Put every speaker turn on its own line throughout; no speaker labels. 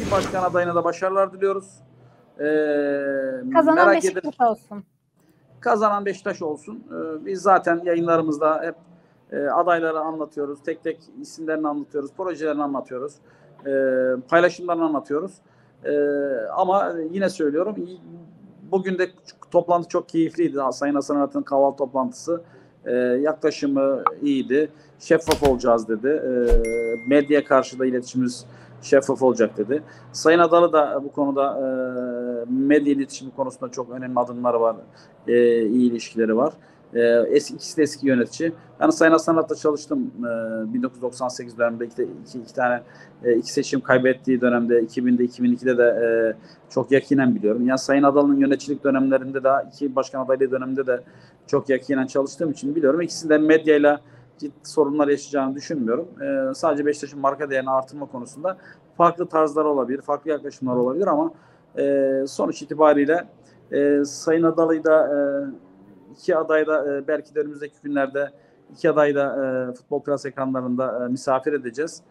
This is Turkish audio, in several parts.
başkan adayına da başarılar diliyoruz.
Kazanan
Merak
Beşiktaş
ederim.
olsun.
Kazanan Beşiktaş olsun. Biz zaten yayınlarımızda hep adayları anlatıyoruz. Tek tek isimlerini anlatıyoruz. Projelerini anlatıyoruz. Paylaşımlarını anlatıyoruz. Ama yine söylüyorum, bugün de toplantı çok keyifliydi. Sayın Hasan Arat'ın kahvaltı toplantısı. Yaklaşımı iyiydi. Şeffaf olacağız dedi. Medyaya karşı da iletişimimiz şeffaf olacak dedi. Sayın Adalı da bu konuda medya iletişimi konusunda çok önemli adımları var. İyi ilişkileri var. İkisi de eski yönetici. Ben Sayın Hasan Arat'la çalıştım 1998 döneminde iki seçim kaybettiği dönemde 2000'de 2002'de de çok yakinen biliyorum. Yani Sayın Adalı'nın yöneticilik dönemlerinde de iki başkan adaylığı döneminde de çok yakinen çalıştığım için biliyorum. İkisi de medyayla ciddi sorunlar yaşayacağını düşünmüyorum. Sadece Beşiktaş'ın marka değerini artırma konusunda farklı tarzlar olabilir, farklı yaklaşımlar olabilir ama sonuç itibariyle Sayın Adalı'yı da iki aday da belki de önümüzdeki günlerde iki aday da Futbol Plus ekranlarında misafir edeceğiz.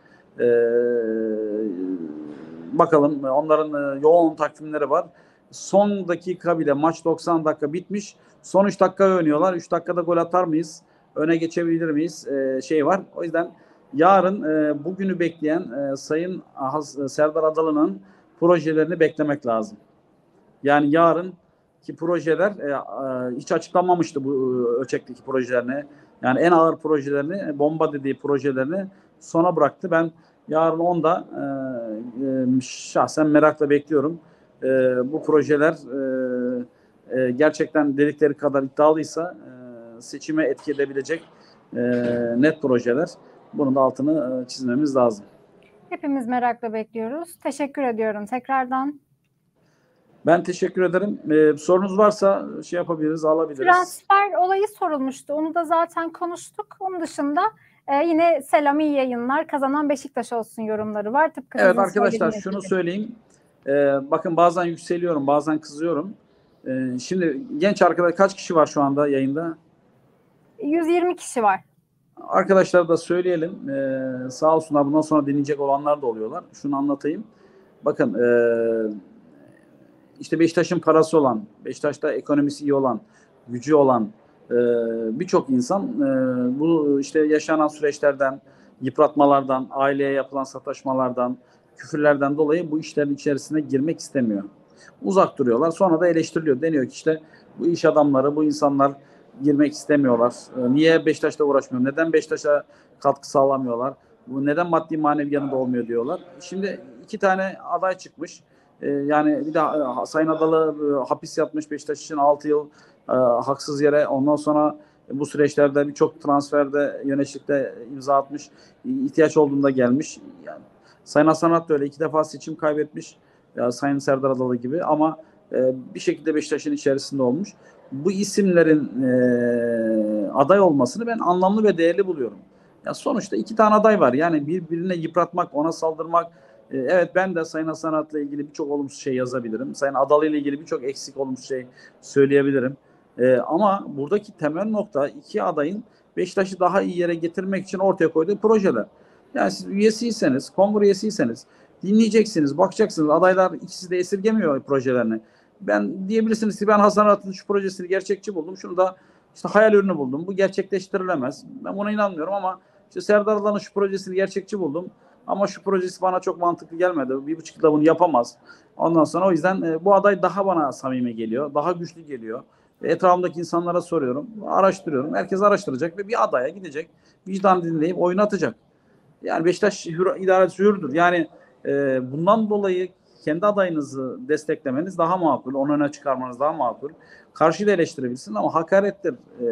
Bakalım, onların yoğun takvimleri var. Son dakika bile maç 90 dakika bitmiş. Son 3 dakika oynuyorlar. 3 dakikada gol atar mıyız? Öne geçebilir miyiz? Var. O yüzden yarın bugünü bekleyen Sayın Serdar Adalı'nın projelerini beklemek lazım. Yani yarınki projeler hiç açıklanmamıştı bu ölçekteki projelerini. Yani en ağır projelerini, bomba dediği projelerini sona bıraktı. Ben yarın 10'da şahsen merakla bekliyorum. Bu projeler gerçekten dedikleri kadar iddialıysa seçime etki edebilecek net projeler. Bunun da altını çizmemiz lazım.
Hepimiz merakla bekliyoruz. Teşekkür ediyorum tekrardan.
Ben teşekkür ederim. Sorunuz varsa yapabiliriz, alabiliriz.
Transfer olayı sorulmuştu. Onu da zaten konuştuk. Onun dışında yine selam, iyi yayınlar. Kazanan Beşiktaş olsun yorumları var. Tıpkı
evet arkadaşlar, şunu söyleyeyim. Bakın bazen yükseliyorum, bazen kızıyorum. Şimdi genç arkadaş kaç kişi var şu anda yayında?
120 kişi var.
Arkadaşlar da söyleyelim. Sağ olsunlar, bundan sonra dinleyecek olanlar da oluyorlar. Şunu anlatayım. Bakın işte Beşiktaş'ın parası olan, Beşiktaş'ta ekonomisi iyi olan, gücü olan birçok insan bu işte yaşanan süreçlerden, yıpratmalardan, aileye yapılan sataşmalardan, küfürlerden dolayı bu işlerin içerisine girmek istemiyor. Uzak duruyorlar. Sonra da eleştiriliyor. Deniyor ki işte bu iş adamları, bu insanlar girmek istemiyorlar. Niye Beşiktaş'ta uğraşmıyor? Neden Beşiktaş'a katkı sağlamıyorlar? Bu neden maddi manevi yanında olmuyor diyorlar. Şimdi 2 tane aday çıkmış. Yani bir de Sayın Adalı hapis yatmış Beşiktaş için 6 yıl haksız yere. Ondan sonra bu süreçlerde birçok transferde, yöneticilikte imza atmış. İhtiyaç olduğunda gelmiş. Yani Sayın Hasan Arat da öyle 2 defa seçim kaybetmiş. Sayın Serdar Adalı gibi ama bir şekilde Beşiktaş'ın içerisinde olmuş. Bu isimlerin aday olmasını ben anlamlı ve değerli buluyorum. Ya sonuçta 2 tane aday var. Yani birbirine yıpratmak, ona saldırmak. Evet, ben de Sayın Hasan Arat'la ilgili birçok olumsuz şey yazabilirim. Sayın Adalı ile ilgili birçok eksik olumsuz şey söyleyebilirim. Ama buradaki temel nokta 2 adayın Beşiktaş'ı daha iyi yere getirmek için ortaya koyduğu projeler. Yani siz üyesiyseniz, kongre üyesiyseniz dinleyeceksiniz, bakacaksınız. Adaylar ikisi de esirgemiyor projelerini. Ben diyebilirsiniz ki ben Hasan Arat'ın şu projesini gerçekçi buldum. Şunu da işte hayal ürünü buldum. Bu gerçekleştirilemez. Ben buna inanmıyorum ama işte Serdar Adalı'nın şu projesini gerçekçi buldum. Ama şu projesi bana çok mantıklı gelmedi. 1,5 yılda bunu yapamaz. Ondan sonra o yüzden bu aday daha bana samimi geliyor. Daha güçlü geliyor. Etrafımdaki insanlara soruyorum. Araştırıyorum. Herkes araştıracak ve bir adaya gidecek. Vicdan dinleyip oyunu atacak. Yani Beşiktaş idaresi hürdür. Yani bundan dolayı kendi adayınızı desteklemeniz daha makul. Onu öne çıkarmanız daha makul. Karşıyı da eleştirebilirsin ama hakarettir.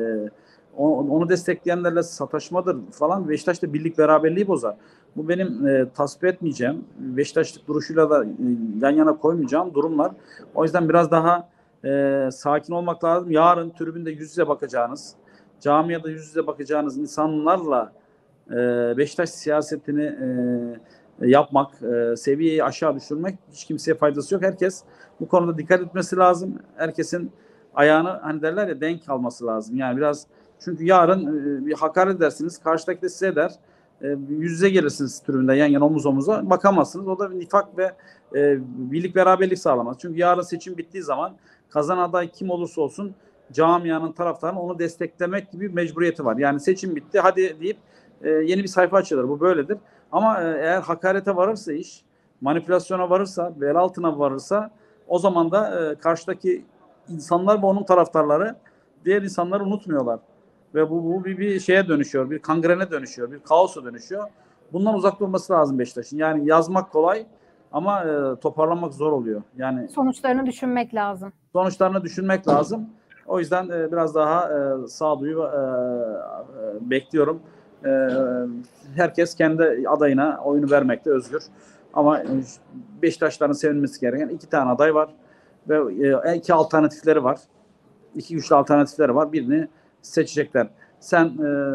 Onu destekleyenlerle sataşmadır falan. Beşiktaş'ta birlik beraberliği bozar. Bu benim tasvip etmeyeceğim. Beşiktaşlık duruşuyla da yan yana koymayacağım durumlar. O yüzden biraz daha sakin olmak lazım. Yarın tribünde yüz yüze bakacağınız, camiada yüz yüze bakacağınız insanlarla Beşiktaş siyasetini yapmak, seviyeyi aşağı düşürmek hiç kimseye faydası yok. Herkes bu konuda dikkat etmesi lazım. Herkesin ayağını hani derler ya denk alması lazım. Yani biraz çünkü yarın bir hakaret edersiniz. Karşıdaki de size eder. yüz yüze gelirsiniz tribünde yan yana omuz omuza bakamazsınız. O da nifak ve birlik beraberlik sağlamaz. Çünkü yarın seçim bittiği zaman kazanan aday kim olursa olsun camianın taraftarının onu desteklemek gibi bir mecburiyeti var. Yani seçim bitti hadi deyip yeni bir sayfa açılır. Bu böyledir. Ama eğer hakarete varırsa iş, manipülasyona varırsa, bel altına varırsa o zaman da karşıdaki insanlar ve onun taraftarları diğer insanları unutmuyorlar. Ve bu bir şeye dönüşüyor, bir kangrene dönüşüyor, bir kaosa dönüşüyor. Bundan uzak durması lazım Beşiktaş'ın. Yani yazmak kolay ama toparlamak zor oluyor. Yani
Sonuçlarını düşünmek lazım.
sonuçlarını düşünmek lazım. O yüzden biraz daha sağduyu bekliyorum. Herkes kendi adayına oyunu vermekte özgür. Ama Beşiktaşların sevinmesi gereken 2 tane aday var ve 2 alternatifleri var. 2 güçlü alternatifleri var. Birini seçecekler. Sen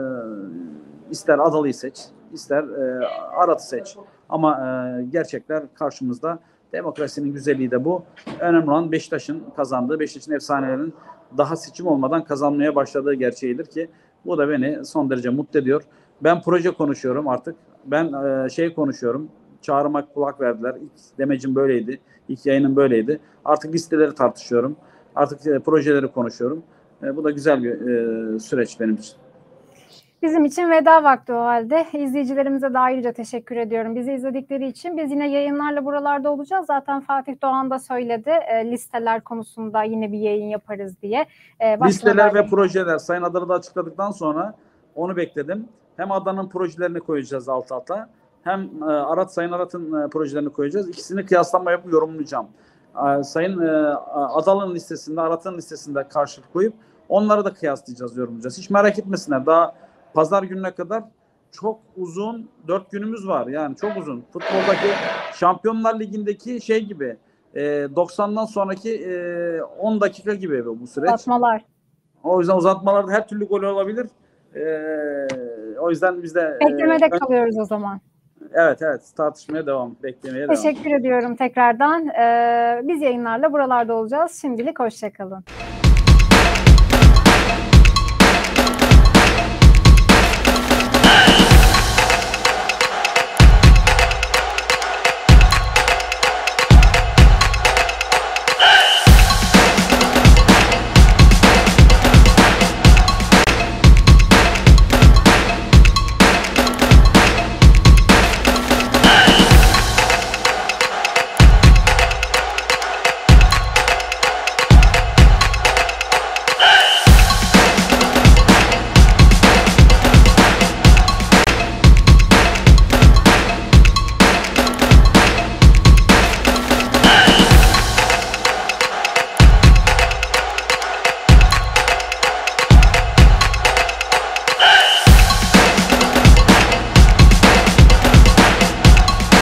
ister Adalı'yı seç, ister Arat'ı seç. Ama gerçekler karşımızda. Demokrasinin güzelliği de bu. Önemli olan Beşiktaş'ın kazandığı, Beşiktaş'ın efsanelerinin daha seçim olmadan kazanmaya başladığı gerçeğidir ki bu da beni son derece mutlu ediyor. Ben proje konuşuyorum artık. Ben konuşuyorum. Çağrıma kulak verdiler. İlk demecim böyleydi. İlk yayının böyleydi. Artık listeleri tartışıyorum. Artık projeleri konuşuyorum. Bu da güzel bir süreç benim için.
Bizim için veda vakti o halde. İzleyicilerimize de ayrıca teşekkür ediyorum. Bizi izledikleri için biz yine yayınlarla buralarda olacağız. Zaten Fatih Doğan da söyledi. Listeler konusunda yine bir yayın yaparız diye.
Listeler ve projeler Sayın Adalı da açıkladıktan sonra onu bekledim. Hem Adana'nın projelerini koyacağız alt alta. Hem Sayın Arat'ın projelerini koyacağız. İkisini kıyaslama yapıp yorumlayacağım. Sayın Adalı'nın listesinde, Arat'ın listesinde karşılık koyup onları da kıyaslayacağız, yorumlayacağız. Hiç merak etmesinler. Daha pazar gününe kadar çok uzun 4 günümüz var. Yani çok uzun. Futboldaki Şampiyonlar Ligi'ndeki şey gibi 90'dan sonraki 10 dakika gibi bu süreç.
Uzatmalar.
O yüzden uzatmalarda her türlü gol olabilir. O yüzden biz de
beklemede kalıyoruz o zaman.
Evet tartışmaya devam. Beklemeye devam.
Teşekkür ediyorum tekrardan. Biz yayınlarla buralarda olacağız. Şimdilik hoşça kalın.